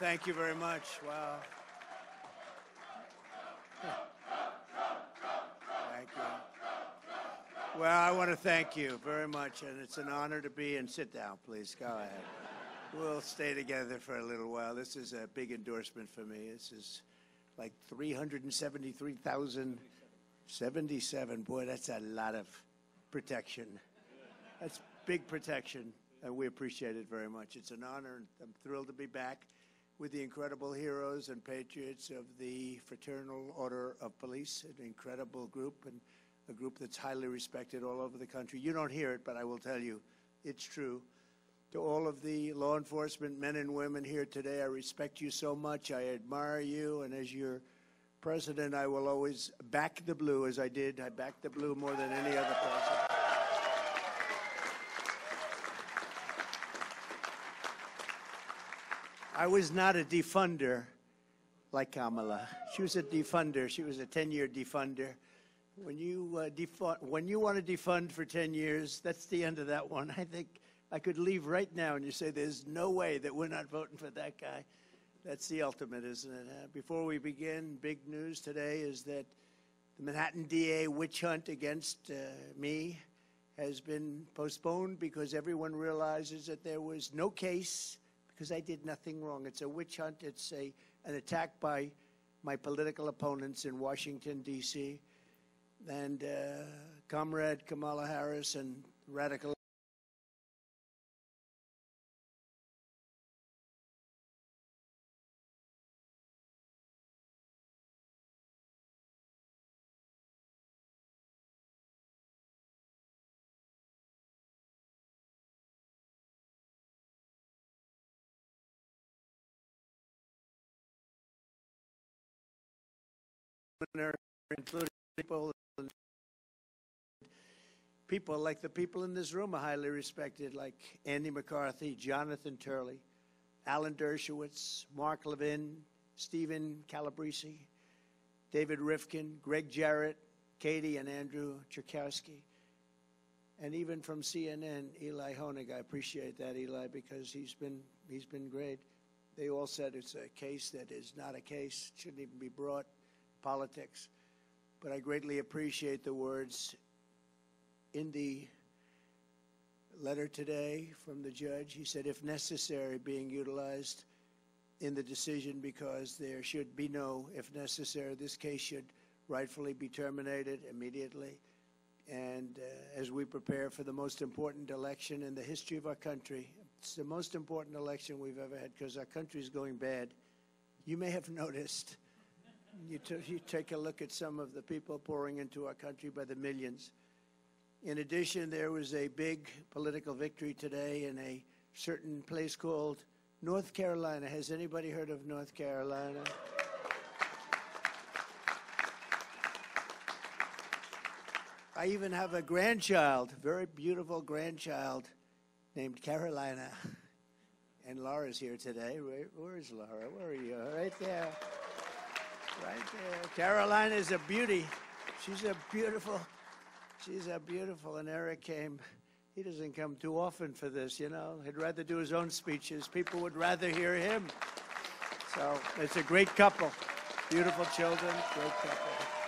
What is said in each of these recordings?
Thank you very much. Wow. Thank you. Well, I want to thank you very much, and it's an honor to be, and sit down, please. Go ahead. We'll stay together for a little while. This is a big endorsement for me. This is like 373,077. Boy, that's a lot of protection. That's big protection, and we appreciate it very much. It's an honor, and I'm thrilled to be back with the incredible heroes and patriots of the Fraternal Order of Police, an incredible group, and a group that's highly respected all over the country. You don't hear it, but I will tell you, it's true. To all of the law enforcement men and women here today, I respect you so much. I admire you, and as your president, I will always back the blue, as I did. I backed the blue more than any other president. I was not a defunder like Kamala. She was a defunder. She was a 10-year defunder. When you want to defund for 10 years, that's the end of that one. I think I could leave right now and you say there's no way that we're not voting for that guy. That's the ultimate, isn't it? Before we begin, big news today is that the Manhattan DA witch hunt against me has been postponed because everyone realizes that there was no case because I did nothing wrong. It's a witch hunt. It's an attack by my political opponents in Washington, D.C. And Comrade Kamala Harris and radical including people like the people in this room are highly respected, like Andy McCarthy, Jonathan Turley, Alan Dershowitz, Mark Levin, Stephen Calabrese, David Rifkin, Greg Jarrett, Katie and Andrew Cherkowski, and even from CNN, Eli Honig. I appreciate that, Eli, because he's been great. They all said it's a case that is not a case, shouldn't even be brought, politics. But I greatly appreciate the words in the letter today from the judge. He said, if necessary, being utilized in the decision because there should be no, if necessary, this case should rightfully be terminated immediately. And as we prepare for the most important election in the history of our country, it's the most important election we've ever had because our country is going bad. You may have noticed, you take a look at some of the people pouring into our country by the millions. In addition, there was a big political victory today in a certain place called North Carolina. Has anybody heard of North Carolina? I even have a grandchild, very beautiful grandchild named Carolina. And Laura's here today. Where is Laura? Where are you? Right there. Right there. Carolina is a beauty. She's a beautiful, and Eric came. He doesn't come too often for this, you know. He'd rather do his own speeches. People would rather hear him. So it's a great couple. Beautiful children, great couple.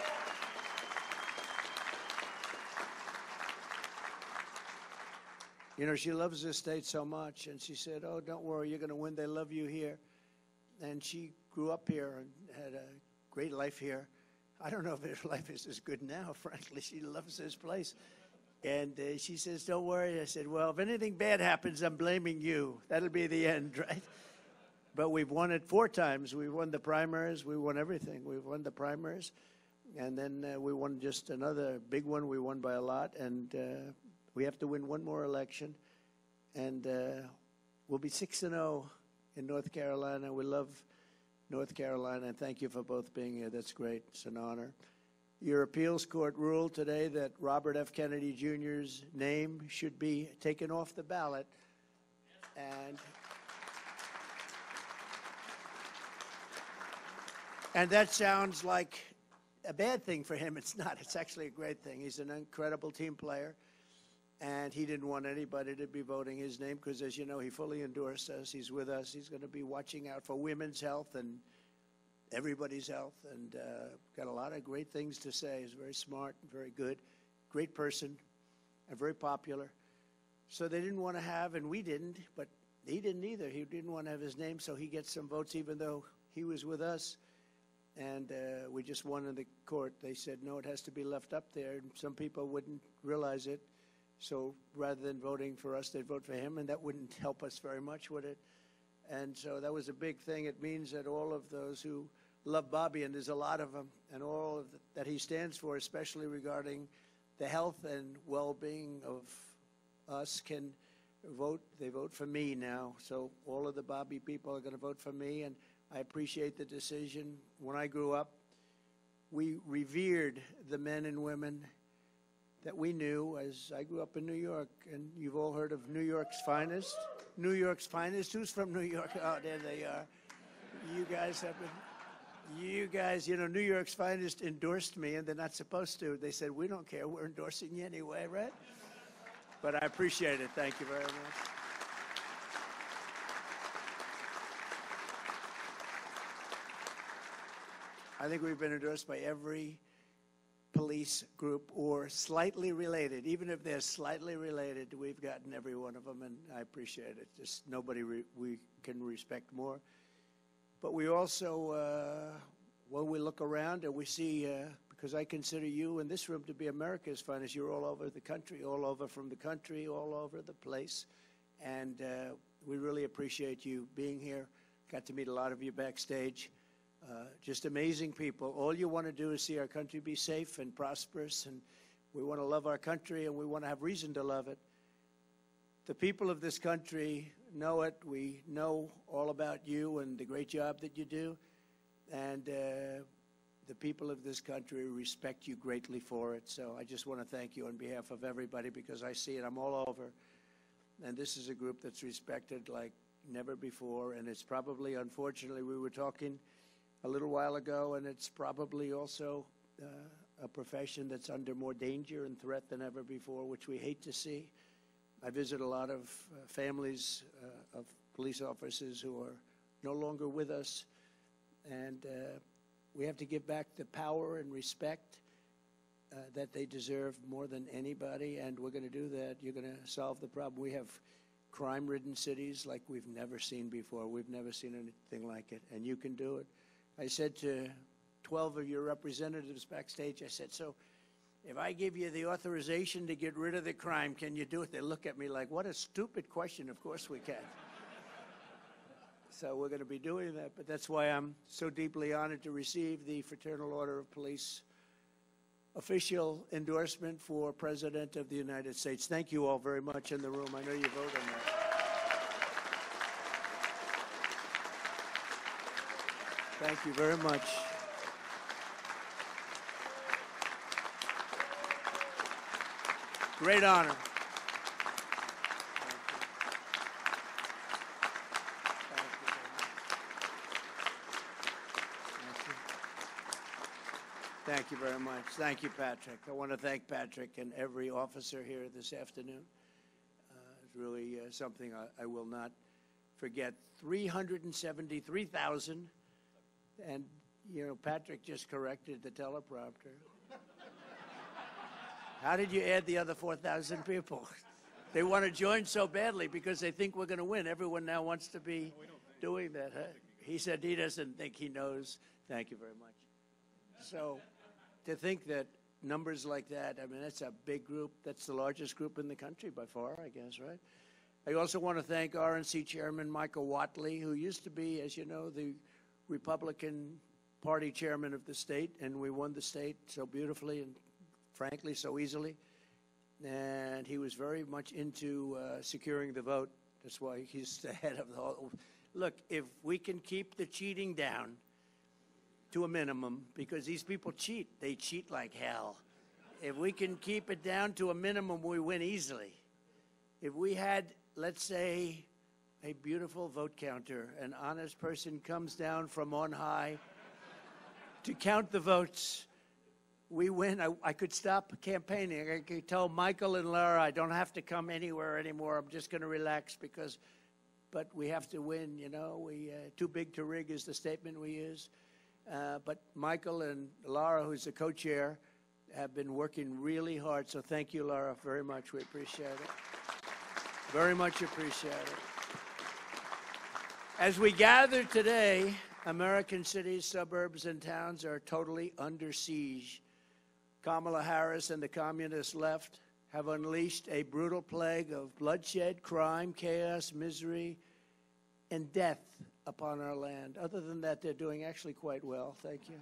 You know, she loves this state so much, and she said, oh, don't worry, you're going to win. They love you here. And she grew up here and had a great life here. I don't know if her life is as good now, frankly. She loves this place. And she says, don't worry. I said, well, if anything bad happens, I'm blaming you. That'll be the end, right? But we've won it 4 times. We won the primaries. We won everything. We've won the primaries. And then we won just another big one. We won by a lot. And we have to win one more election. And we'll be 6-0 in North Carolina. We love North Carolina, and thank you for both being here. That's great. It's an honor. Your appeals court ruled today that Robert F. Kennedy Jr.'s name should be taken off the ballot. And that sounds like a bad thing for him. It's not. It's actually a great thing. He's an incredible team player. and he didn't want anybody to be voting his name because, as you know, he fully endorsed us. He's with us. He's going to be watching out for women's health and everybody's health, and got a lot of great things to say. He's very smart and very good, great person, and very popular. So they didn't want to have, and we didn't, but he didn't either. He didn't want to have his name, so he gets some votes even though he was with us. And we just won in the court. They said, no, it has to be left up there. And some people wouldn't realize it. So rather than voting for us, they'd vote for him, and that wouldn't help us very much, would it? And so that was a big thing. It means that all of those who love Bobby, and there's a lot of them, and all of that he stands for, especially regarding the health and well-being of us, can vote. They vote for me now. So all of the Bobby people are going to vote for me, and I appreciate the decision. When I grew up, we revered the men and women that we knew as I grew up in New York, and you've all heard of New York's finest. New York's finest. Who's from New York? Oh, there they are. You guys have been, you guys, you know, New York's finest endorsed me, and they're not supposed to. They said, we don't care. We're endorsing you anyway, right? But I appreciate it. Thank you very much. I think we've been endorsed by every police group or slightly related. Even if they're slightly related, we've gotten every one of them, and I appreciate it. Just nobody we can respect more. But we also, when we look around and we see, because I consider you in this room to be America's finest, you're all over the country, all over from the country, all over the place. And we really appreciate you being here. Got to meet a lot of you backstage. Just amazing people. All you want to do is see our country be safe and prosperous, and we want to love our country, and we want to have reason to love it. The people of this country know it. We know all about you and the great job that you do, and the people of this country respect you greatly for it. So I just want to thank you on behalf of everybody, because I see it. I'm all over, and this is a group that's respected like never before, and it's probably, unfortunately, we were talking a little while ago, and it's probably also a profession that's under more danger and threat than ever before, which we hate to see. I visit a lot of families of police officers who are no longer with us, and we have to give back the power and respect that they deserve more than anybody, and we're going to do that. You're going to solve the problem. We have crime-ridden cities like we've never seen before. We've never seen anything like it, and you can do it. I said to 12 of your representatives backstage, I said, so if I give you the authorization to get rid of the crime, can you do it? They look at me like, what a stupid question. Of course we can. So we're going to be doing that, but that's why I'm so deeply honored to receive the Fraternal Order of Police official endorsement for President of the United States. Thank you all very much in the room. I know you vote on that. Thank you very much. Great honor. Thank you very much. Thank you, Patrick. I want to thank Patrick and every officer here this afternoon. It's really something I will not forget. 373,000. And, you know, Patrick just corrected the teleprompter. How did you add the other 4,000 people? They want to join so badly because they think we're going to win. Everyone now wants to be doing that. Huh? He said he doesn't think he knows. Thank you very much. So to think that numbers like that, I mean, that's a big group. That's the largest group in the country by far, I guess, right? I also want to thank RNC Chairman Michael Whatley, who used to be, as you know, the Republican Party chairman of the state, and we won the state so beautifully and frankly so easily. And he was very much into securing the vote. That's why he's the head of the whole. Look, if we can keep the cheating down to a minimum, because these people cheat. They cheat like hell. If we can keep it down to a minimum, we win easily. If we had, let's say, a beautiful vote counter, an honest person comes down from on high to count the votes, we win. I could stop campaigning. I could tell Michael and Laura I don't have to come anywhere anymore. I'm just going to relax but we have to win, you know. Too big to rig is the statement we use. But Michael and Laura, who's the co-chair, have been working really hard. So thank you, Laura, very much. We appreciate it. Very much appreciate it. As we gather today, American cities, suburbs, and towns are totally under siege. Kamala Harris and the communist left have unleashed a brutal plague of bloodshed, crime, chaos, misery, and death upon our land. Other than that, they're doing actually quite well. Thank you.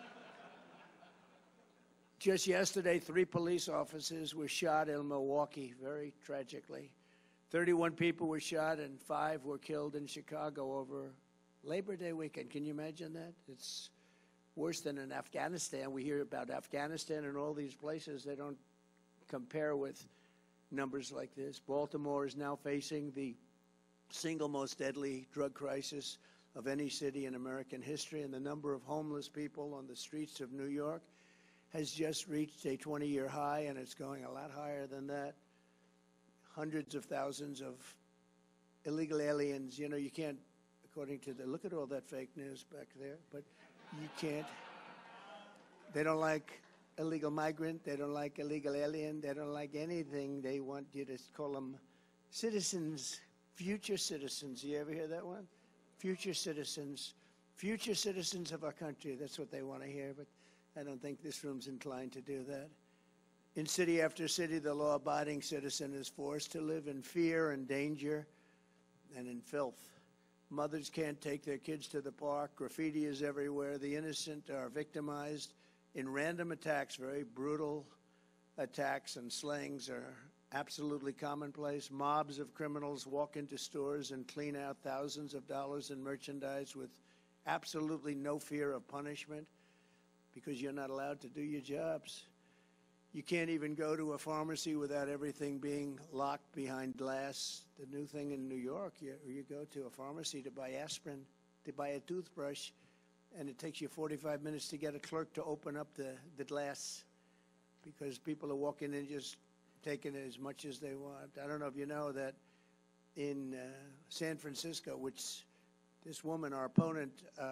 Just yesterday, 3 police officers were shot in Milwaukee, very tragically. 31 people were shot and 5 were killed in Chicago over Labor Day weekend. Can you imagine that? It's worse than in Afghanistan. We hear about Afghanistan and all these places. They don't compare with numbers like this. Baltimore is now facing the single most deadly drug crisis of any city in American history, and the number of homeless people on the streets of New York has just reached a 20-year high, and it's going a lot higher than that. Hundreds of thousands of illegal aliens. You know, you can't, according to look at all that fake news back there, but you can't. They don't like illegal migrant. They don't like illegal alien. They don't like anything. They want you to call them citizens, future citizens. You ever hear that one? Future citizens of our country. That's what they want to hear, but I don't think this room's inclined to do that. In city after city, the law-abiding citizen is forced to live in fear and danger and in filth. Mothers can't take their kids to the park. Graffiti is everywhere. The innocent are victimized in random attacks. Very brutal attacks and slayings are absolutely commonplace. Mobs of criminals walk into stores and clean out thousands of dollars in merchandise with absolutely no fear of punishment because you're not allowed to do your jobs. You can't even go to a pharmacy without everything being locked behind glass. The new thing in New York, you go to a pharmacy to buy aspirin, to buy a toothbrush, and it takes you 45 minutes to get a clerk to open up the glass because people are walking in just taking as much as they want. I don't know if you know that in San Francisco, which this woman, our opponent,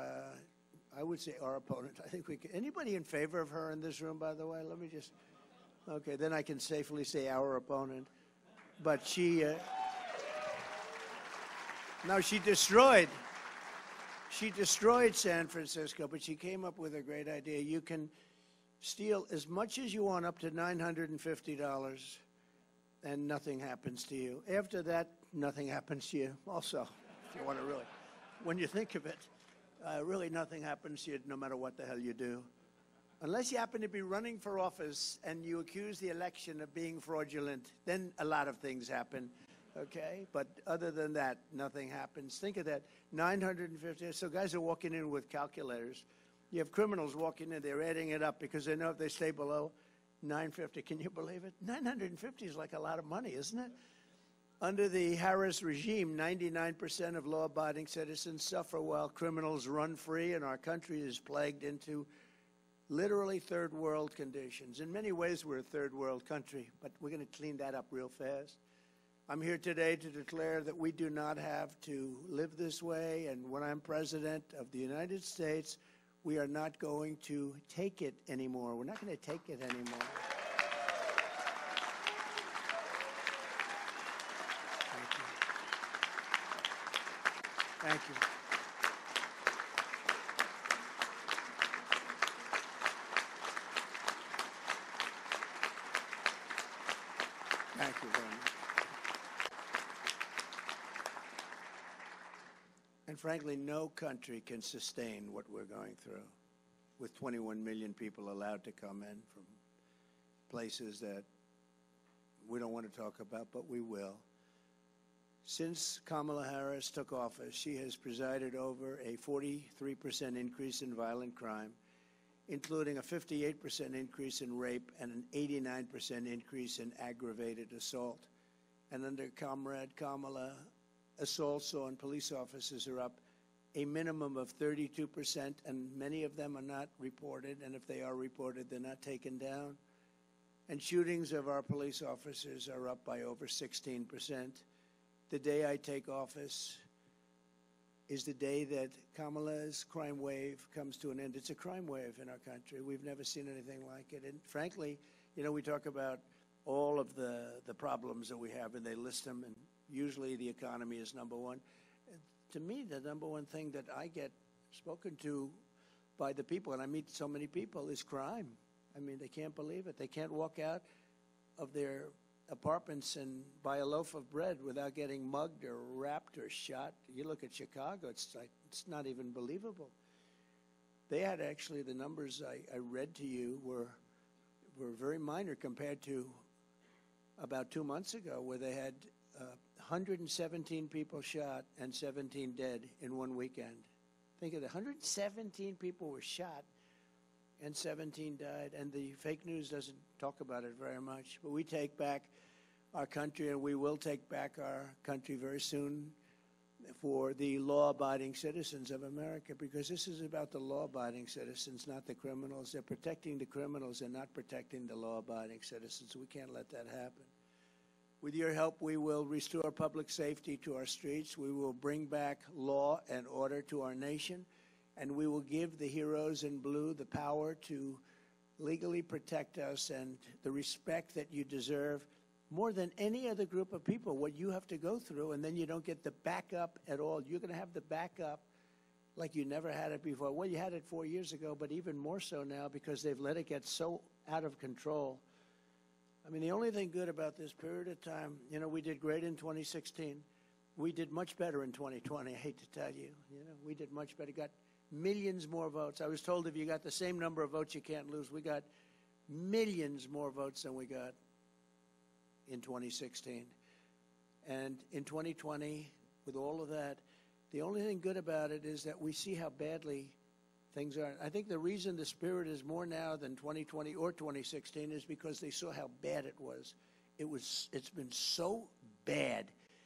I would say our opponent, I think we can. Anybody in favor of her in this room, by the way? Let me just, okay, then I can safely say our opponent. But she, no, she destroyed San Francisco, but she came up with a great idea. You can steal as much as you want, up to $950, and nothing happens to you. After that, nothing happens to you also, if you want to really, when you think of it. Really nothing happens to you no matter what the hell you do. Unless you happen to be running for office and you accuse the election of being fraudulent, then a lot of things happen, okay? But other than that, nothing happens. Think of that, 950. So guys are walking in with calculators. You have criminals walking in, they're adding it up because they know if they stay below 950, can you believe it? 950 is like a lot of money, isn't it? Under the Harris regime, 99% of law-abiding citizens suffer while criminals run free, and our country is plagued into literally third world conditions. In many ways, we're a third world country, but we're going to clean that up real fast. I'm here today to declare that we do not have to live this way, and when I'm president of the United States, we are not going to take it anymore. We're not going to take it anymore. Thank you. Thank you very much. And frankly, no country can sustain what we're going through with 21 million people allowed to come in from places that we don't want to talk about, but we will. Since Kamala Harris took office, she has presided over a 43% increase in violent crime, including a 58% increase in rape and an 89% increase in aggravated assault. And under Comrade Kamala, assaults on police officers are up a minimum of 32%, and many of them are not reported, and if they are reported, they're not taken down. And shootings of our police officers are up by over 16%. The day I take office is the day that Kamala's crime wave comes to an end. It's a crime wave in our country. We've never seen anything like it. And frankly, you know, we talk about all of the problems that we have, and they list them, and usually the economy is number one. To me, the number one thing that I get spoken to by the people, and I meet so many people, is crime. I mean, they can't believe it. They can't walk out of their apartments and buy a loaf of bread without getting mugged or wrapped or shot. You look at Chicago, it's not even believable. They had actually, the numbers I read to you were very minor compared to about 2 months ago, where they had 117 people shot and 17 dead in one weekend. Think of it, 117 people were shot and 17 died, and the fake news doesn't talk about it very much. But we take back our country, and we will take back our country very soon for the law-abiding citizens of America, because this is about the law-abiding citizens, not the criminals. They're protecting the criminals and not protecting the law-abiding citizens. We can't let that happen. With your help, we will restore public safety to our streets. We will bring back law and order to our nation, and we will give the heroes in blue the power to legally protect us and the respect that you deserve more than any other group of people. What you have to go through, and then you don't get the backup at all. You're going to have the backup like you never had it before. Well, you had it 4 years ago, but even more so now because they've let it get so out of control. I mean, the only thing good about this period of time, you know, we did great in 2016. We did much better in 2020, I hate to tell you. You know, we did much better, got millions more votes. I was told if you got the same number of votes, you can't lose. We got millions more votes than we got in 2016. And in 2020, with all of that, the only thing good about it is that we see how badly things are. I think the reason the spirit is more now than 2020 or 2016 is because they saw how bad it was. It's been so bad.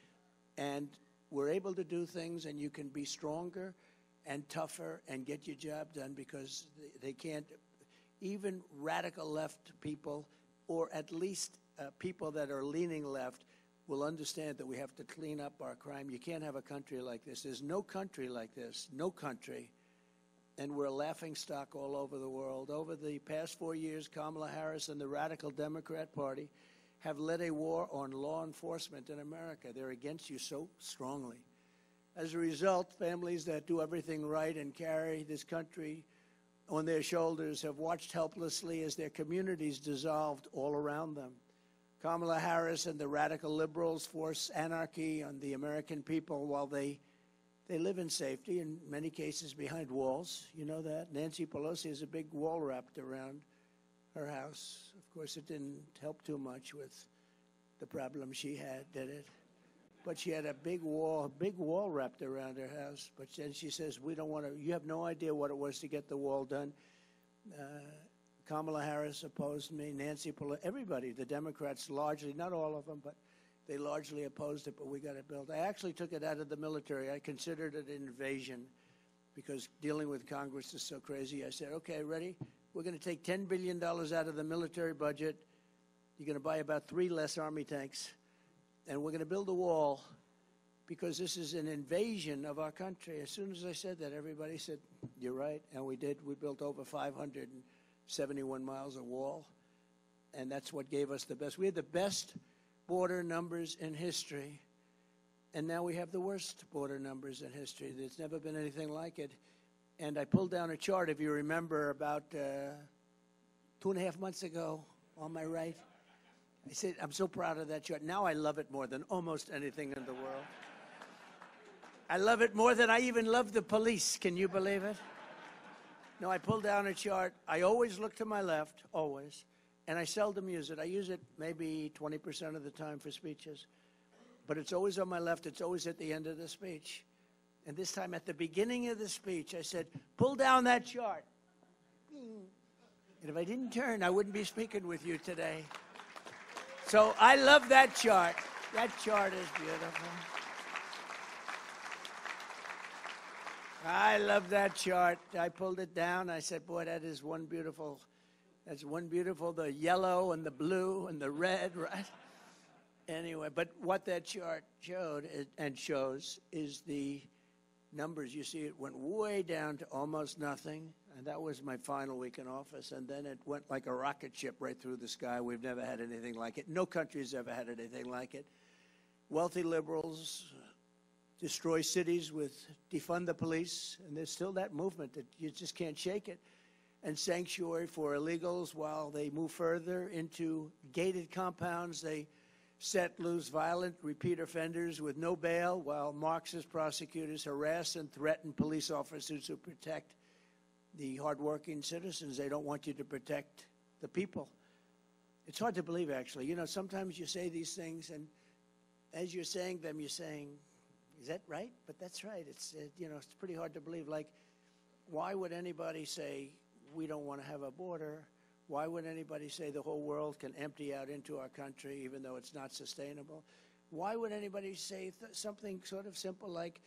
And we're able to do things, and you can be stronger and tougher and get your job done because they can't, even radical left people, or at least people that are leaning left, will understand that we have to clean up our crime. You can't have a country like this. There's no country like this, no country. And we're a laughingstock all over the world. Over the past 4 years, Kamala Harris and the radical Democrat Party have led a war on law enforcement in America. They're against you so strongly. As a result, families that do everything right and carry this country on their shoulders have watched helplessly as their communities dissolved all around them. Kamala Harris and the radical liberals force anarchy on the American people while they live in safety, in many cases behind walls. You know that. Nancy Pelosi has a big wall wrapped around her house. Of course, it didn't help too much with the problem she had, did it? But she had a big wall wrapped around her house. But then she says, we don't want to, you have no idea what it was to get the wall done. Kamala Harris opposed me, Nancy Pelosi, everybody, the Democrats largely, not all of them, but they largely opposed it, but we got it built. I actually took it out of the military. I considered it an invasion because dealing with Congress is so crazy. I said, okay, ready? We're going to take $10 billion out of the military budget. You're going to buy about 3 less Army tanks. And we're going to build a wall because this is an invasion of our country. As soon as I said that, everybody said, you're right. And we did. We built over 571 miles of wall. And that's what gave us the best. We had the best border numbers in history. And now we have the worst border numbers in history. There's never been anything like it. And I pulled down a chart, if you remember, about 2.5 months ago on my right. I said, I'm so proud of that chart. Now I love it more than almost anything in the world. I love it more than I even love the police. Can you believe it? No, I pulled down a chart. I always look to my left, always. And I seldom use it. I use it maybe 20% of the time for speeches. But it's always on my left. It's always at the end of the speech. And this time at the beginning of the speech, I said, pull down that chart. And if I didn't turn, I wouldn't be speaking with you today. So I love that chart. That chart is beautiful. I love that chart. I pulled it down. I said, boy, that's one beautiful, the yellow and the blue and the red, right? Anyway, but what that chart showed and shows is the numbers. You see, it went way down to almost nothing, and that was my final week in office, and then it went like a rocket ship right through the sky. We've never had anything like it. No country's ever had anything like it. Wealthy liberals destroy cities with defund the police, and there's still that movement that you just can't shake it, and sanctuary for illegals while they move further into gated compounds. They set loose violent repeat offenders with no bail while Marxist prosecutors harass and threaten police officers who protect the hardworking citizens. They don't want you to protect the people. It's hard to believe, actually. You know, sometimes you say these things, and as you're saying them, you're saying, is that right? But that's right. It's, you know, it's pretty hard to believe. Like, why would anybody say we don't want to have a border? Why would anybody say the whole world can empty out into our country even though it's not sustainable? Why would anybody say something sort of simple like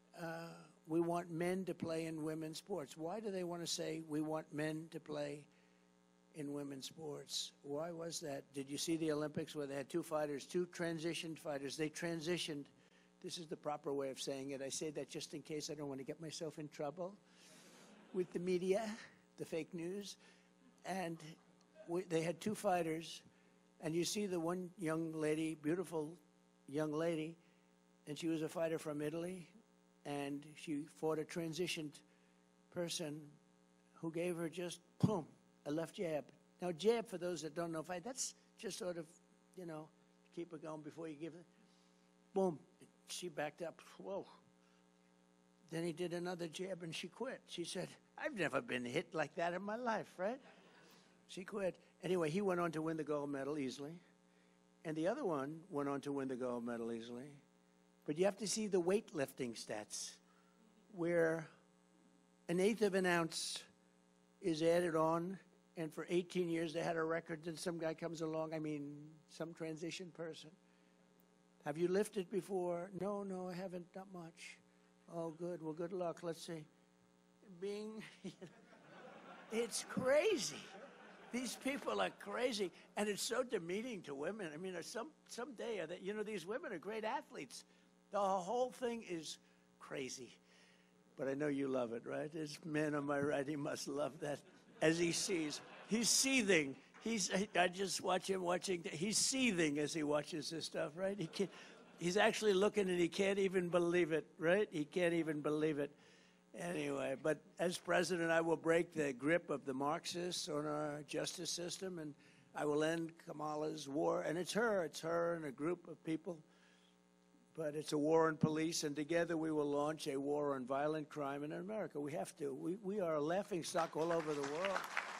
we want men to play in women's sports? Why do they want to say we want men to play in women's sports? Why was that? Did you see the Olympics where they had two transitioned fighters? They transitioned. This is the proper way of saying it. I say that just in case I don't want to get myself in trouble with the media, the fake news. And they had two fighters, and you see the one young lady, beautiful young lady, and she was a fighter from Italy, and she fought a transitioned person who gave her just, boom, a left jab. Now, jab, for those that don't know fight, that's just sort of, you know, keep it going before you give it. Boom, she backed up, whoa. Then he did another jab, and she quit. She said, I've never been hit like that in my life, right? She quit. Anyway, he went on to win the gold medal easily. And the other one went on to win the gold medal easily. But you have to see the weightlifting stats, where 1/8 of an ounce is added on. And for 18 years, they had a record. Then some guy comes along, some transition person. Have you lifted before? No, I haven't, not much. Oh, good. Well, good luck. Let's see. It's crazy. These people are crazy, and it's so demeaning to women. I mean, someday, you know, these women are great athletes. The whole thing is crazy. But I know you love it, right? This man on my right, he must love that. As he sees, he's seething. I just watch him he's seething as he watches this stuff, right? He's actually looking, and he can't even believe it, right? He can't even believe it. Anyway, but as president, I will break the grip of the Marxists on our justice system, and I will end Kamala's war. And it's her and a group of people. But it's a war on police, and together we will launch a war on violent crime in America. We have to. We are a laughingstock all over the world.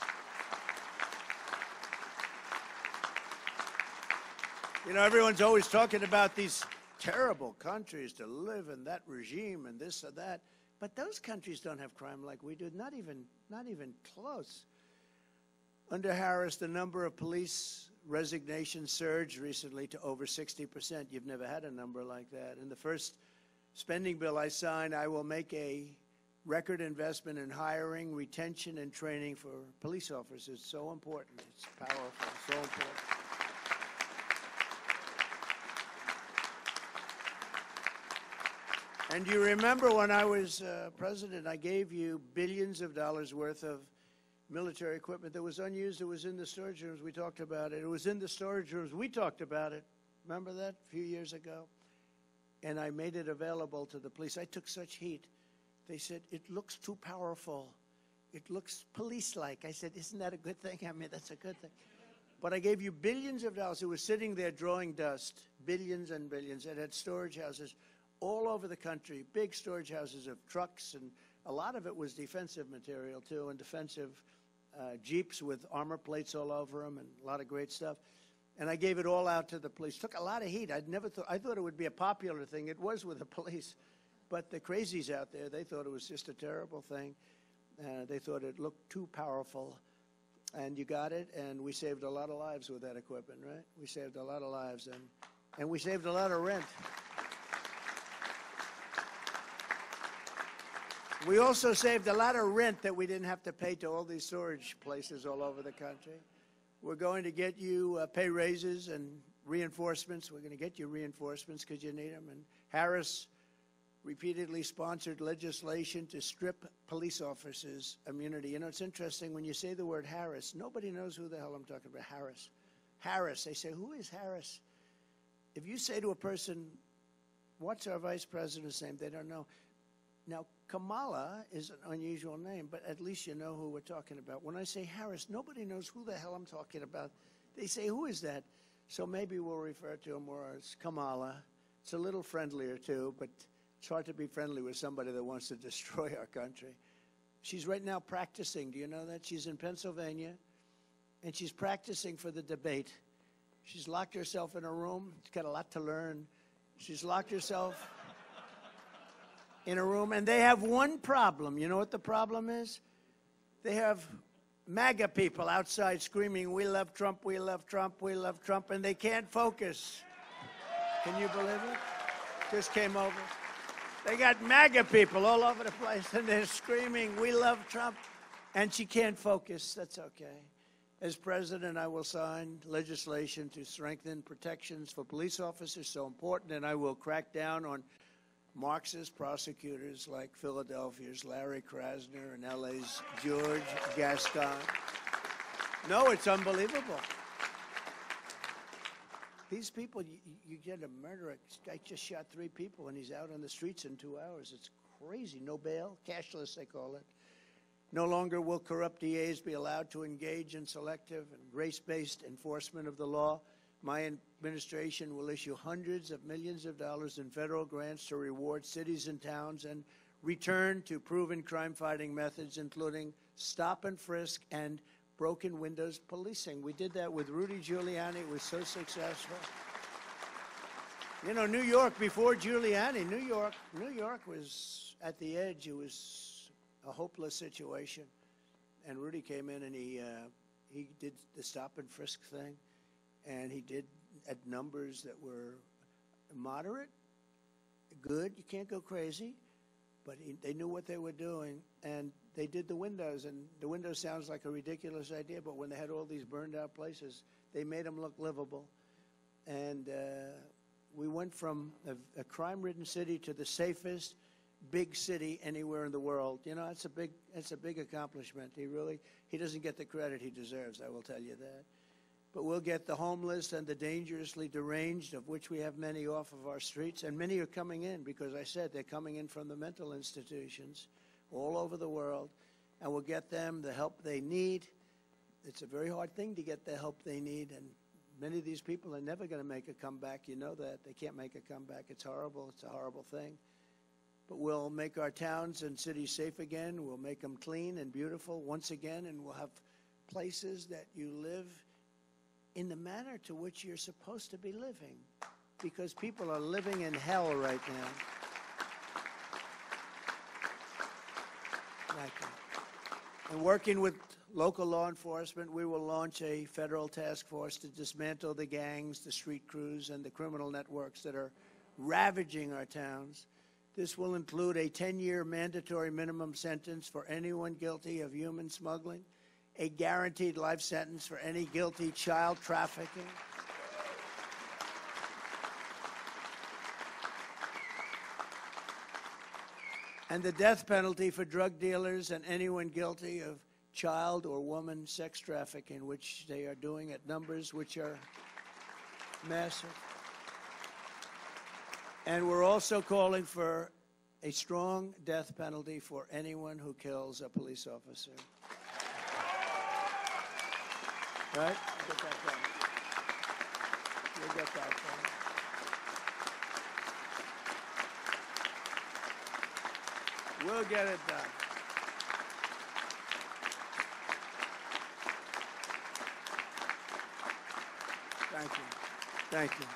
You know, everyone's always talking about these terrible countries to live in, that regime and this or that. But those countries don't have crime like we do, not even close. Under Harris, the number of police resignations surged recently to over 60%. You've never had a number like that. In the first spending bill I signed, I will make a record investment in hiring, retention, and training for police officers. It's so important. It's powerful, so important. And you remember when I was president, I gave you billions of dollars worth of military equipment that was unused. It was in the storage rooms. We talked about it. It was in the storage rooms. We talked about it. Remember that a few years ago? And I made it available to the police. I took such heat. They said, it looks too powerful. It looks police-like. I said, isn't that a good thing? I mean, that's a good thing. But I gave you billions of dollars. It was sitting there drawing dust, billions and billions. It had storage houses all over the country, big storage houses of trucks, and a lot of it was defensive material, too, and defensive Jeeps with armor plates all over them and a lot of great stuff. And I gave it all out to the police. Took a lot of heat. I thought it would be a popular thing. It was with the police. But the crazies out there, they thought it was just a terrible thing. They thought it looked too powerful. And you got it, and we saved a lot of lives with that equipment, right? We saved a lot of lives, and we saved a lot of rent. We also saved a lot of rent that we didn't have to pay to all these storage places all over the country. We're going to get you pay raises and reinforcements. We're going to get you reinforcements because you need them. And Harris repeatedly sponsored legislation to strip police officers immunity. You know, it's interesting when you say the word Harris, nobody knows who the hell I'm talking about. Harris. Harris. They say, who is Harris? If you say to a person, what's our vice president's name? They don't know. Now, Kamala is an unusual name, but at least you know who we're talking about. When I say Harris, nobody knows who the hell I'm talking about. They say, who is that? So maybe we'll refer to him more as Kamala. It's a little friendlier, too, but it's hard to be friendly with somebody that wants to destroy our country. She's right now practicing. Do you know that? She's in Pennsylvania, and she's practicing for the debate. She's locked herself in a room. She's got a lot to learn. She's locked herself in a room, and they have one problem. You know what the problem is? They have MAGA people outside screaming, we love Trump, we love Trump, we love Trump, and they can't focus. Can you believe it? Just came over. They got MAGA people all over the place, and they're screaming, we love Trump, and she can't focus. That's okay. As president, I will sign legislation to strengthen protections for police officers, so important, and I will crack down on Marxist prosecutors like Philadelphia's Larry Krasner and LA's George Gascon. No, it's unbelievable. These people, you get a murderer. This guy just shot 3 people, and he's out on the streets in 2 hours. It's crazy. No bail, cashless, they call it. No longer will corrupt DAs be allowed to engage in selective and race-based enforcement of the law. My administration will issue hundreds of millions of dollars in federal grants to reward cities and towns and return to proven crime-fighting methods, including stop and frisk and broken windows policing. We did that with Rudy Giuliani. It was so successful. You know, New York, before Giuliani, New York was at the edge. It was a hopeless situation. And Rudy came in and he did the stop and frisk thing. And he did at numbers that were moderate, good. You can't go crazy. But they knew what they were doing. And they did the windows. And the windows sounds like a ridiculous idea. But when they had all these burned out places, they made them look livable. And we went from a crime-ridden city to the safest big city anywhere in the world. You know, it's a big accomplishment. He doesn't get the credit he deserves, I will tell you that. But we'll get the homeless and the dangerously deranged, of which we have many off of our streets. And many are coming in because I said they're coming in from the mental institutions all over the world. And we'll get them the help they need. It's a very hard thing to get the help they need. And many of these people are never going to make a comeback. You know that. They can't make a comeback. It's horrible. It's a horrible thing. But we'll make our towns and cities safe again. We'll make them clean and beautiful once again. And we'll have places that you live in the manner to which you're supposed to be living, because people are living in hell right now. Thank you. And working with local law enforcement, we will launch a federal task force to dismantle the gangs, the street crews, and the criminal networks that are ravaging our towns. This will include a 10-year mandatory minimum sentence for anyone guilty of human smuggling, a guaranteed life sentence for any guilty child trafficking, and the death penalty for drug dealers and anyone guilty of child or woman sex trafficking, which they are doing at numbers which are massive. And we're also calling for a strong death penalty for anyone who kills a police officer. Right? We'll get that done. We'll get that done. We'll get it done. Thank you. Thank you.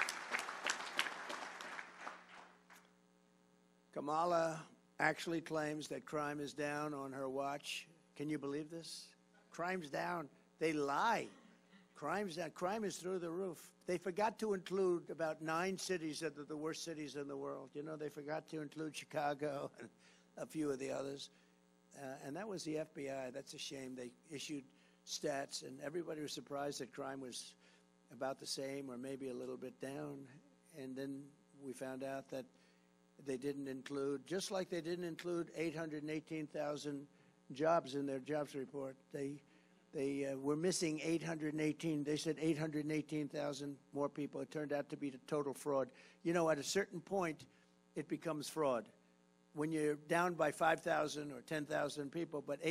Kamala actually claims that crime is down on her watch. Can you believe this? Crime's down. They lie. Crime's down. Crime is through the roof. They forgot to include about 9 cities that are the worst cities in the world. You know, they forgot to include Chicago. a few of the others. And that was the FBI. That's a shame. They issued stats, and everybody was surprised that crime was about the same or maybe a little bit down. And then we found out that they didn't include, just like they didn't include 818,000 jobs in their jobs report. They were missing 818. They said 818,000 more people. It turned out to be the total fraud. You know, at a certain point, it becomes fraud. When you're down by 5,000 or 10,000 people, but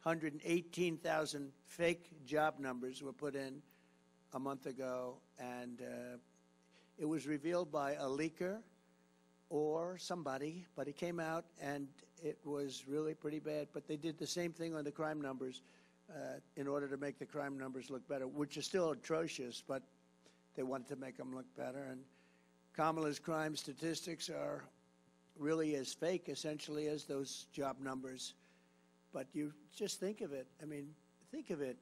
818,000 fake job numbers were put in a month ago, and it was revealed by a leaker or somebody, but it came out, and it was really pretty bad. But they did the same thing on the crime numbers in order to make the crime numbers look better, which are still atrocious, but they wanted to make them look better. And Kamala's crime statistics are really as fake, essentially, as those job numbers. But you just think of it. I mean, think of it.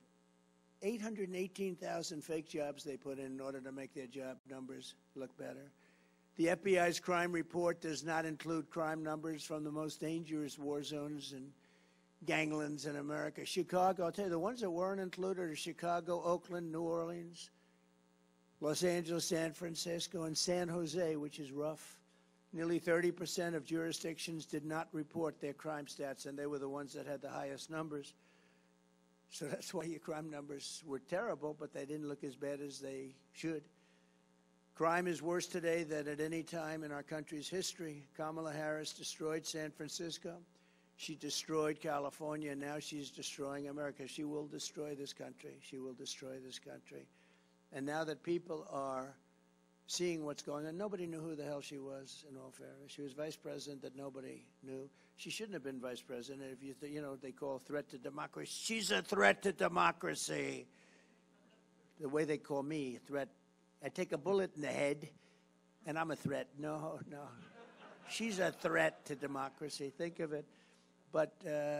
818,000 fake jobs they put in order to make their job numbers look better. The FBI's crime report does not include crime numbers from the most dangerous war zones and ganglands in America. Chicago, I'll tell you, the ones that weren't included are Chicago, Oakland, New Orleans, Los Angeles, San Francisco, and San Jose, which is rough. Nearly 30% of jurisdictions did not report their crime stats, and they were the ones that had the highest numbers. So that's why your crime numbers were terrible, but they didn't look as bad as they should. Crime is worse today than at any time in our country's history. Kamala Harris destroyed San Francisco. She destroyed California, and now she's destroying America. She will destroy this country. She will destroy this country. And now that people are seeing what's going on, nobody knew who the hell she was, in all fairness. She was vice president that nobody knew. She shouldn't have been vice president. If you know, they call threat to democracy. She's a threat to democracy. The way they call me, a threat. I take a bullet in the head, and I'm a threat. No, no. She's a threat to democracy. Think of it. But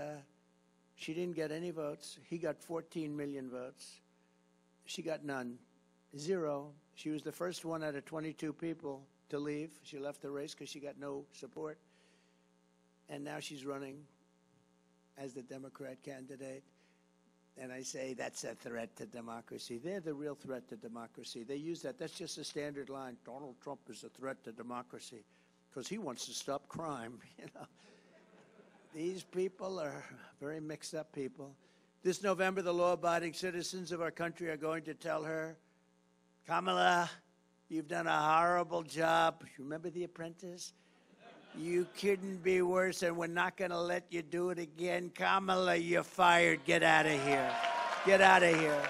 she didn't get any votes. He got 14 million votes. She got none. Zero. She was the first one out of 22 people to leave. She left the race because she got no support. And now she's running as the Democrat candidate. And I say that's a threat to democracy. They're the real threat to democracy. They use that. That's just a standard line. Donald Trump is a threat to democracy because he wants to stop crime. You know, these people are very mixed up people. This November, the law-abiding citizens of our country are going to tell her, Kamala, you've done a horrible job. Remember The Apprentice? You couldn't be worse, and we're not going to let you do it again. Kamala, you're fired. Get out of here. Get out of here.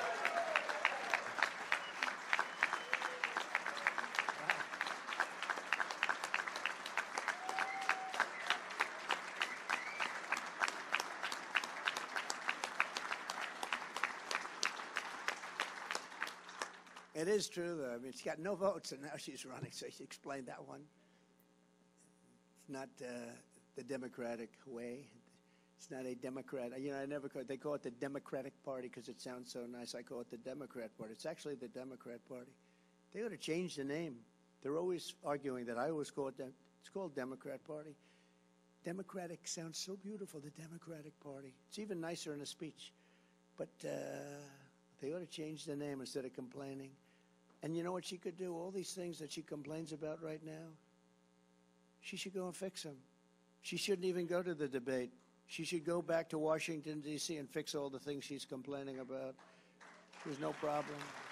It is true, though. I mean, she got no votes, and now she's running, so she explained that one. It's not the Democratic way. It's not a Democrat. You know, I never call it, they call it the Democratic Party because it sounds so nice. I call it the Democrat Party. It's actually the Democrat Party. They ought to change the name. They're always arguing that. I always call it, it's called Democrat Party. Democratic sounds so beautiful, the Democratic Party. It's even nicer in a speech. But they ought to change the name instead of complaining. And you know what she could do? All these things that she complains about right now, she should go and fix them. She shouldn't even go to the debate. She should go back to Washington, D.C. and fix all the things she's complaining about. There's no problem.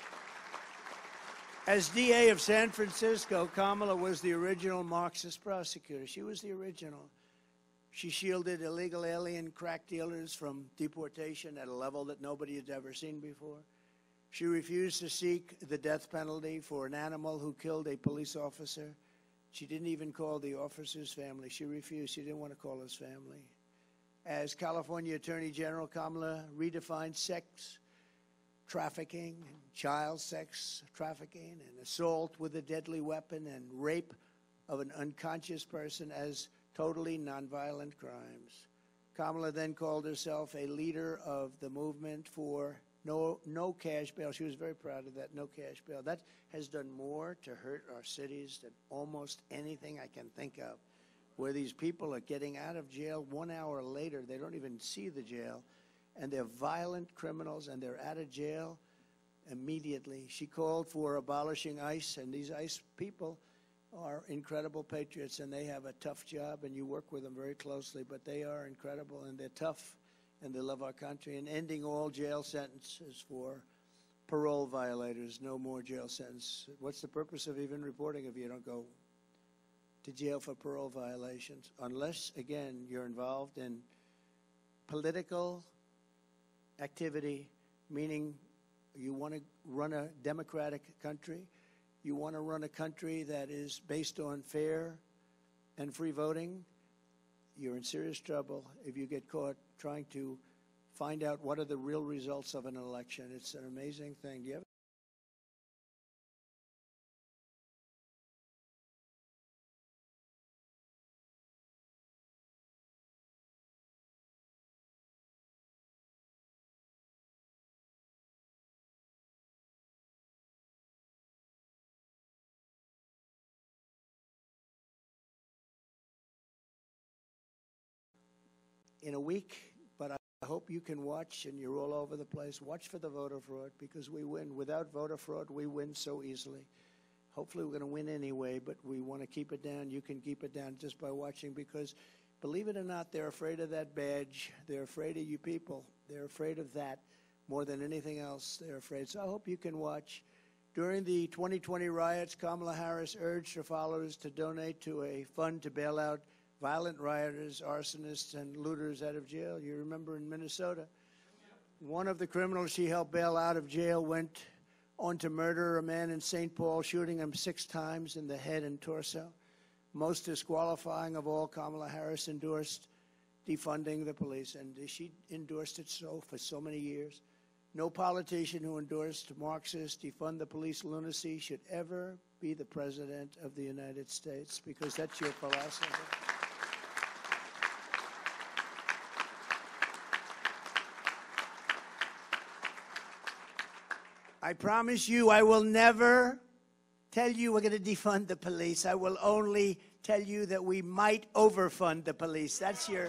As DA of San Francisco, Kamala was the original Marxist prosecutor. She was the original. She shielded illegal alien crack dealers from deportation at a level that nobody had ever seen before. She refused to seek the death penalty for an animal who killed a police officer. She didn't even call the officer's family. She refused. She didn't want to call his family. As California Attorney General, Kamala redefined sex trafficking, and child sex trafficking, and assault with a deadly weapon, and rape of an unconscious person as totally nonviolent crimes. Kamala then called herself a leader of the movement for no cash bail. She was very proud of that, no cash bail. That has done more to hurt our cities than almost anything I can think of. where these people are getting out of jail 1 hour later. They don't even see the jail, and they're violent criminals, and they're out of jail immediately. She called for abolishing ICE, and these ICE people are incredible patriots, and they have a tough job, and you work with them very closely, but they are incredible, and they're tough, and they love our country. And ending all jail sentences for parole violators, no more jail sentence. What's the purpose of even reporting if you don't go to jail for parole violations? Unless, again, you're involved in political activity, meaning you want to run a democratic country, you want to run a country that is based on fair and free voting, you're in serious trouble if you get caught trying to find out what are the real results of an election. It's an amazing thing. Do you ever in a week? But I hope you can watch, and you're all over the place. Watch for the voter fraud, because we win. Without voter fraud, we win so easily. Hopefully we're going to win anyway, but we want to keep it down. You can keep it down just by watching, because believe it or not, they're afraid of that badge. They're afraid of you people. They're afraid of that more than anything else. They're afraid. So I hope you can watch. During the 2020 riots, Kamala Harris urged her followers to donate to a fund to bail out violent rioters, arsonists, and looters out of jail. You remember in Minnesota, one of the criminals she helped bail out of jail went on to murder a man in St. Paul, shooting him 6 times in the head and torso. Most disqualifying of all, Kamala Harris endorsed defunding the police, and she endorsed it for so many years. No politician who endorsed Marxist defund the police lunacy should ever be the president of the United States, because that's your philosophy. I promise you, I will never tell you we're going to defund the police. I will only tell you that we might overfund the police.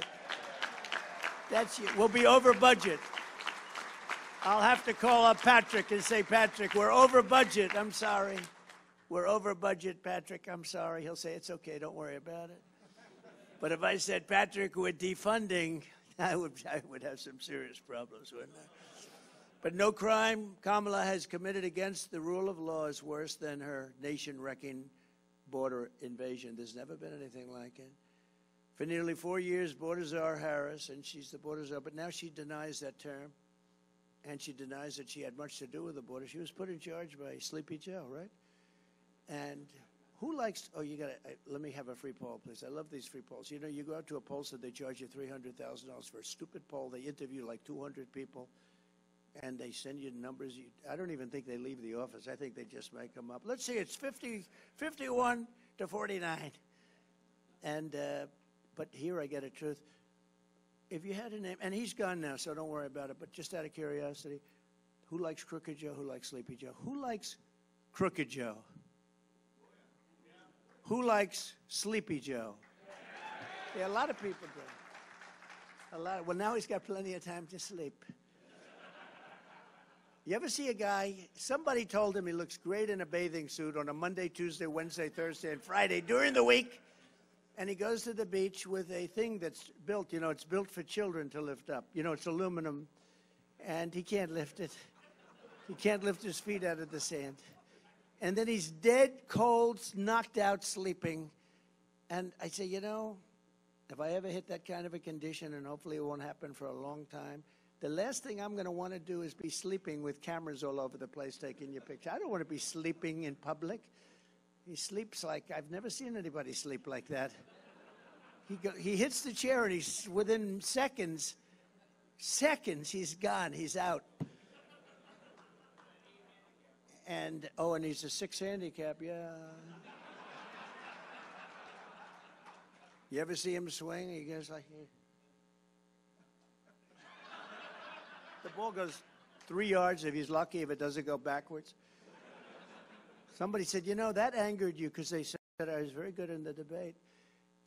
We'll be over budget. I'll have to call up Patrick and say, Patrick, we're over budget. I'm sorry. We're over budget, Patrick. I'm sorry. He'll say, it's okay. Don't worry about it. But if I said, Patrick, we're defunding, I would have some serious problems, wouldn't I? But no crime Kamala has committed against the rule of law is worse than her nation-wrecking border invasion. There's never been anything like it. For nearly 4 years, border czar Harris, and she's the border czar, but now she denies that term, and she denies that she had much to do with the border. She was put in charge by Sleepy Joe, right? And who likes, let me have a free poll, please. I love these free polls. You know, you go out to a pollster, they charge you $300,000 for a stupid poll. They interview like 200 people. And they send you numbers. I don't even think they leave the office. I think they just make them up. Let's see, it's 51 to 49. And, but here I get a truth. If you had a name, and he's gone now, so don't worry about it, but just out of curiosity, who likes Crooked Joe? Who likes Sleepy Joe? Who likes Crooked Joe? Who likes Sleepy Joe? Yeah, a lot of people do. Well, now he's got plenty of time to sleep. You ever see a guy, somebody told him he looks great in a bathing suit on a Monday, Tuesday, Wednesday, Thursday, and Friday during the week, and he goes to the beach with a thing that's built, you know, it's built for children to lift up. You know, it's aluminum, and he can't lift it. He can't lift his feet out of the sand. And then he's dead, cold, knocked out, sleeping. And I say, you know, if I ever hit that kind of a condition, and hopefully it won't happen for a long time, the last thing I'm going to want to do is be sleeping with cameras all over the place taking your picture. I don't want to be sleeping in public. He sleeps like, I've never seen anybody sleep like that. He hits the chair, and he's within seconds, he's gone. He's out. And, and he's a 6 handicap, yeah. You ever see him swing? He goes like, the ball goes 3 yards if he's lucky, if it doesn't go backwards. Somebody said, you know, that angered you because they said I was very good in the debate.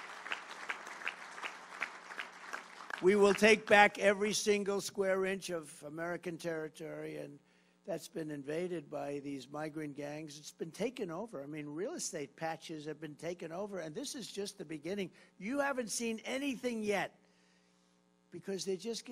We will take back every single square inch of American territory, and that's been invaded by these migrant gangs. It's been taken over. I mean, real estate patches have been taken over, and this is just the beginning. You haven't seen anything yet because they're just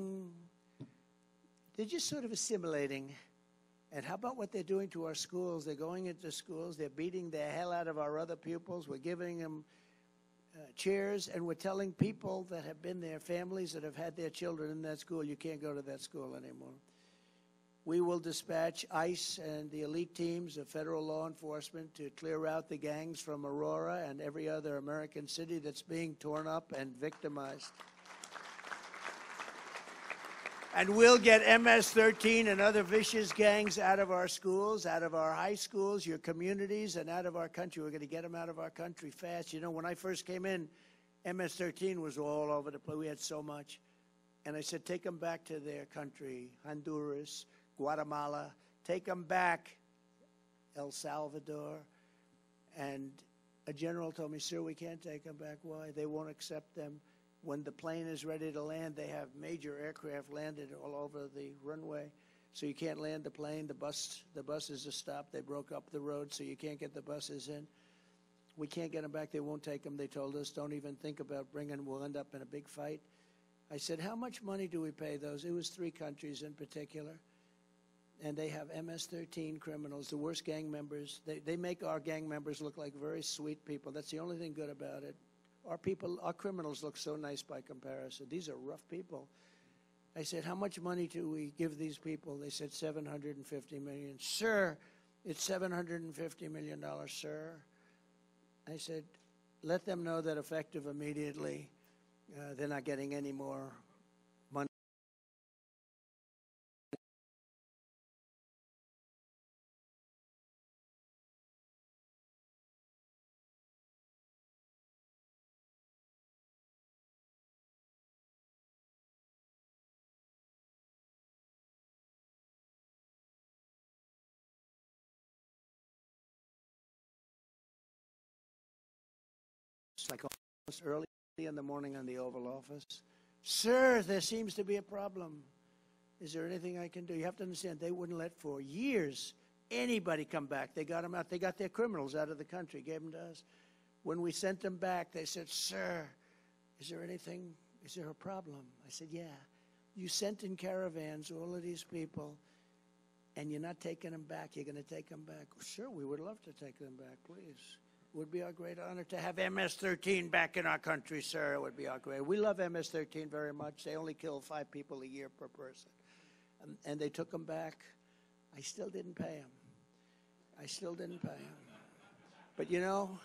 sort of assimilating. And how about what they're doing to our schools? They're going into schools. They're beating the hell out of our other pupils. We're giving them chairs, and we're telling people that have been there, families that have had their children in that school, you can't go to that school anymore. We will dispatch ICE and the elite teams of federal law enforcement to clear out the gangs from Aurora and every other American city that's being torn up and victimized. And we'll get MS-13 and other vicious gangs out of our schools, out of our high schools, your communities, and out of our country. We're going to get them out of our country fast. You know, when I first came in, MS-13 was all over the place. We had so much. And I said, take them back to their country, Honduras, Guatemala. Take them back, El Salvador. And a general told me, sir, we can't take them back. Why? They won't accept them. When the plane is ready to land, they have major aircraft landed all over the runway. So you can't land the plane. The buses are stopped. They broke up the road, so you can't get the buses in. We can't get them back. They won't take them. They told us, don't even think about bringing them. We'll end up in a big fight. I said, how much money do we pay those? It was 3 countries in particular. And they have MS-13 criminals, the worst gang members. They make our gang members look like very sweet people. That's the only thing good about it. Our criminals look so nice by comparison. These are rough people. I said, how much money do we give these people? They said $750 million. Sir, it's $750 million, sir. I said, let them know that effective immediately, they're not getting any more money. It's like almost early in the morning on the Oval Office. Sir, there seems to be a problem. Is there anything I can do? You have to understand, they wouldn't let for years anybody come back. They got them out. They got their criminals out of the country, gave them to us. When we sent them back, they said, sir, is there anything? Is there a problem? I said, yeah. You sent in caravans all of these people, and you're not taking them back. You're going to take them back. Sure, we would love to take them back, please. It would be our great honor to have MS-13 back in our country, sir. It would be our great. We love MS-13 very much. They only kill 5 people a year per person. And they took them back. I still didn't pay them. I still didn't pay them. But, you know,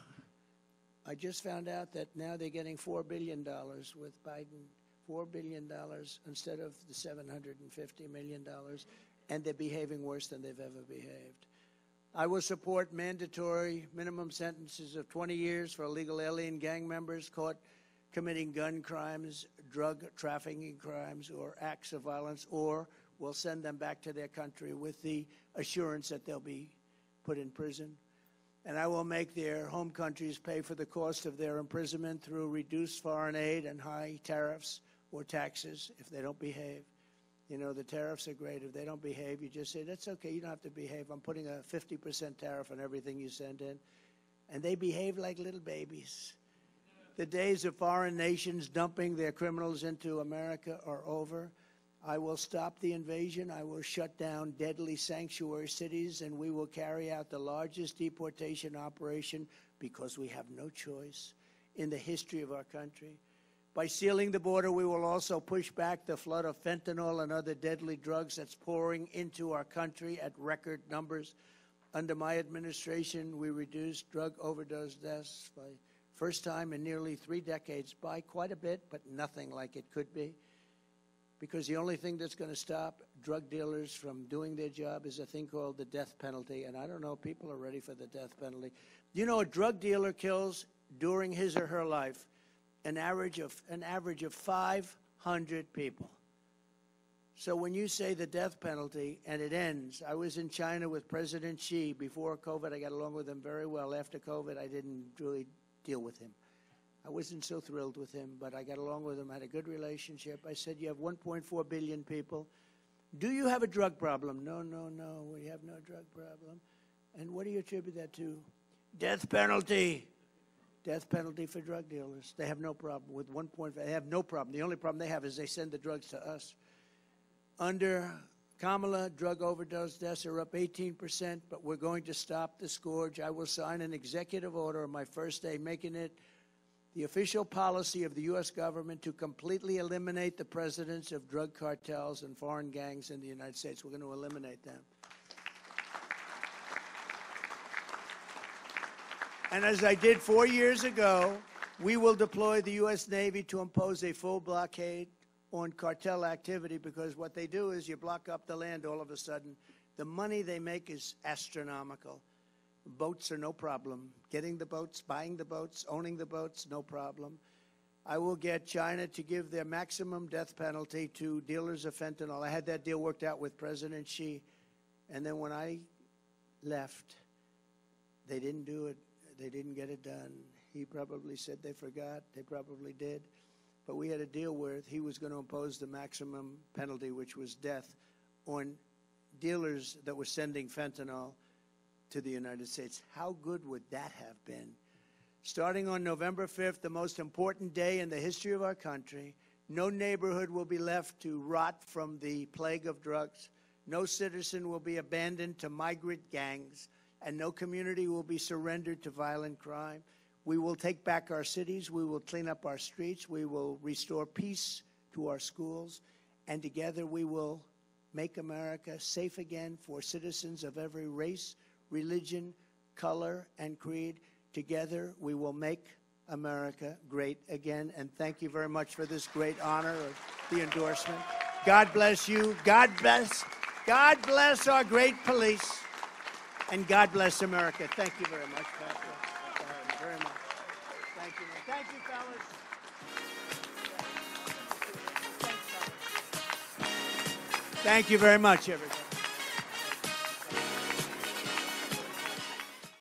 I just found out that now they're getting $4 billion with Biden, $4 billion instead of the $750 million, and they're behaving worse than they've ever behaved. I will support mandatory minimum sentences of 20 years for illegal alien gang members caught committing gun crimes, drug trafficking crimes, or acts of violence, or we'll send them back to their country with the assurance that they'll be put in prison. And I will make their home countries pay for the cost of their imprisonment through reduced foreign aid and high tariffs or taxes if they don't behave. You know, the tariffs are great. If they don't behave, you just say, that's okay, you don't have to behave. I'm putting a 50% tariff on everything you send in. And they behave like little babies. The days of foreign nations dumping their criminals into America are over. I will stop the invasion. I will shut down deadly sanctuary cities, and we will carry out the largest deportation operation, because we have no choice, in the history of our country. By sealing the border, we will also push back the flood of fentanyl and other deadly drugs that's pouring into our country at record numbers. Under my administration, we reduced drug overdose deaths by first time in nearly 3 decades by quite a bit, but nothing like it could be. Because the only thing that's going to stop drug dealers from doing their job is a thing called the death penalty. And I don't know, people are ready for the death penalty. You know, a drug dealer kills during his or her life an average of 500 people. So when you say the death penalty and it ends, I was in China with President Xi before COVID. I got along with him very well. After COVID, I didn't really deal with him. I wasn't so thrilled with him, but I got along with him, had a good relationship. I said, you have 1.4 billion people. Do you have a drug problem? No, no, no, we have no drug problem. And what do you attribute that to? Death penalty. Death penalty for drug dealers. They have no problem with 1.5. They have no problem. The only problem they have is they send the drugs to us. Under Kamala, drug overdose deaths are up 18%, but we're going to stop the scourge. I will sign an executive order on my first day, making it the official policy of the U.S. government to completely eliminate the presence of drug cartels and foreign gangs in the United States. We're going to eliminate them. And as I did 4 years ago, we will deploy the U.S. Navy to impose a full blockade on cartel activity, because what they do is you block up the land all of a sudden. The money they make is astronomical. Boats are no problem. Getting the boats, buying the boats, owning the boats, no problem. I will get China to give their maximum death penalty to dealers of fentanyl. I had that deal worked out with President Xi. And then when I left, they didn't do it. They didn't get it done. He probably said they forgot. They probably did. But we had a deal where he was going to impose the maximum penalty, which was death, on dealers that were sending fentanyl to the United States. How good would that have been? Starting on November 5th, the most important day in the history of our country, no neighborhood will be left to rot from the plague of drugs. No citizen will be abandoned to migrant gangs, and no community will be surrendered to violent crime. We will take back our cities. We will clean up our streets. We will restore peace to our schools. And together we will make America safe again for citizens of every race, religion, color, and creed. Together we will make America great again. And thank you very much for this great honor of the endorsement. God bless you. God bless our great police. And God bless America. Thank you very much, Patrick. Very much. Thank you. Thank you, fellas. Thank you very much, everybody.